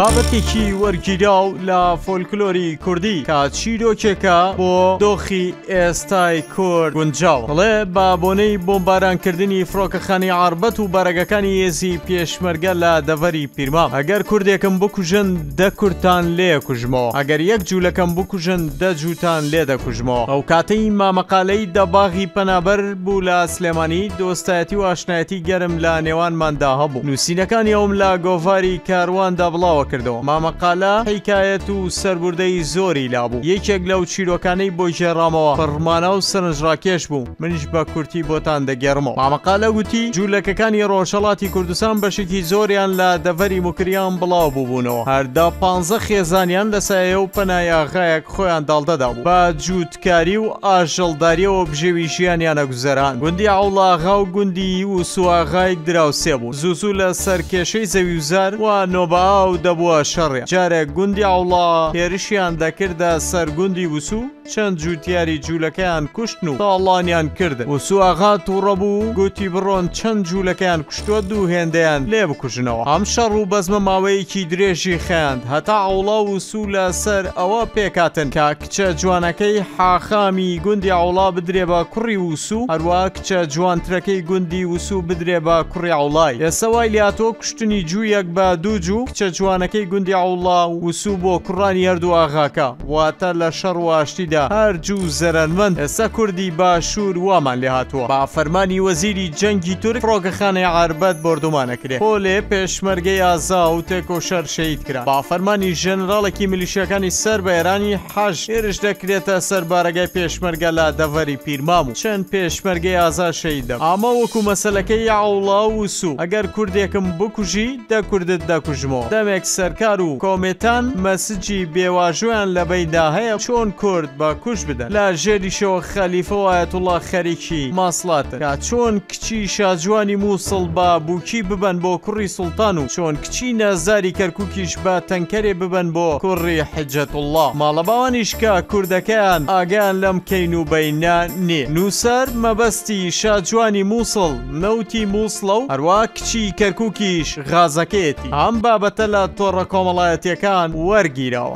بابەتێکی وەرگیراو لە فۆلکلۆری کوردی کە چیرۆکێکە بۆ دۆخی ئێستای کورد گونجاو بڵێ بە بۆنەی بۆمبارانکردنی فڕۆکەخانەی عاربەت و بەرەگەکانی هێزی پێشمەرگە لە دەڤەری پیرمام. ئەگەر کوردێکم بکوژن 10 کورتان لێ کوژمەوە، ئەگەر یەک جوولەکەم بکوژن 10 جووتان لێ دەکوژمەوە. ئەو کاتەی مامەقالەی دەباغی پەنابەر بوو لە سلێمانی دۆستایەتی و ئاشنایەتی گەرم لە نێوانماندا هەبوو. نووسینەکانی ئەوم لە گۆڤاری کارواندا بڵاوە کردەوە. مامەقالە حیکایەت و سەربوردەی زۆری لابوو. یەکێک لەو چیرۆکانەی بۆ ژێڕامەوە پڕمانە و سەرنجڕاکێش بوو. منیش بە کورتی بۆتان دەگێڕمەوە. مامەقالە گوتی جوولەکەکانی ڕۆژهەڵاتی کوردستان بەشێکی زۆریان لە دەڤەری موکریان بڵاو بووبوونەوە. هەردا 15 خێزانیان لە سایە و پەنای ئاغایەک خۆیان داڵدەدا بوو. بە جووتکاری و ئاژەڵداریەوە بژێوی ژیانیانە گوزەران. گوندی عەوڵاغا و گوندی وسوئاغای دراوسێ بوو. زووزوو لە سەرکێشەی زەویوزار و نۆبەئا و دەبووە شەڕێ. جارێک گوندی عەوڵا هێرشیان دەکردە سەر گوندی وسوو، چەند جووتیاری جوولەکەیان کوشتن و تاڵانیان کردن. وسوئاغا تووڕە بوو گوتی بڕۆن چەند جوولەکەیان کوشتووە دوو هێندەیان لێ بکوژنەوە. ئەم شەڕ و بەزمە ماوەیەکی درێژی خەیاند هەتا عەوڵا و وسوو لەسەر ئەوە پێکاتن کە کچە جوانەکەی حاخامی گوندی عەوڵا بدرێ بە کوڕی وسوو، هەروە کچە جوانترەکەی گوندی وسوو بدرێ بە کوڕی عەوڵای. ئێستا وای لاتۆ کوشتنی جوویەک بە دوو جوو کچە جوانەکەی گوندی عەوڵا و وسوو بۆ کوڕانی هەردوو ئاغاکە، واتە لە شەڕ و ئاشتیدا هەر جوو زەرەنمەند. ئێستا کوردی باشوور وامان لێ هاتووە. با فەرمانی وەزیری جەنگی تورک فڕۆکەخانەی عاربەت بردومانەکرێ. پۆلێ پێشمەرگەی ئازا و تێکۆشەر شەهید کرا. با فەرمانی ژەنەراڵێکی میلیشیەکانی سەر بە ئێرانی حەش هێرش دەکرێتە سەر بارەگای پێشمەرگە لە دەڤەری پیرمام و چەند پێشمەرگەی ئازا شەهید دەبن. ئەمە وەکو مەسەلەکەی عەوڵا و وسوو. ئەگەر کوردێکم بکوژی 10 کوردت دەکوژمەوە. دەمێک سەرکار و کۆمێتان مەسجی بێواژویان لە بەیدا هەیە چۆن کورد بە کوش بدەن. لە ژێریشەوە خەلیفە و ئایەتوڵا خەریکی ماسڵاتن کە چۆن کچی شاجوانی مووسڵ بە بووکی ببەن بۆ کوڕی سوڵتان و چۆن کچی نەزاری کەرکووکیش بە تەنکەرێ ببەن بۆ کوڕی حجەتوڵڵا. ماڵەباوانیش کە کوردەکەیان ئاگیان لەم کەین و بەینا نییە. نووسەر مەبەستی شاجوانی مووسڵ نەوتی مووسڵە و هەروە کچی کەرکووکیش غازەکەیەتی. ئەم بابەتە لە تۆڕە کۆمەڵایەتیەکان وەرگیراوە.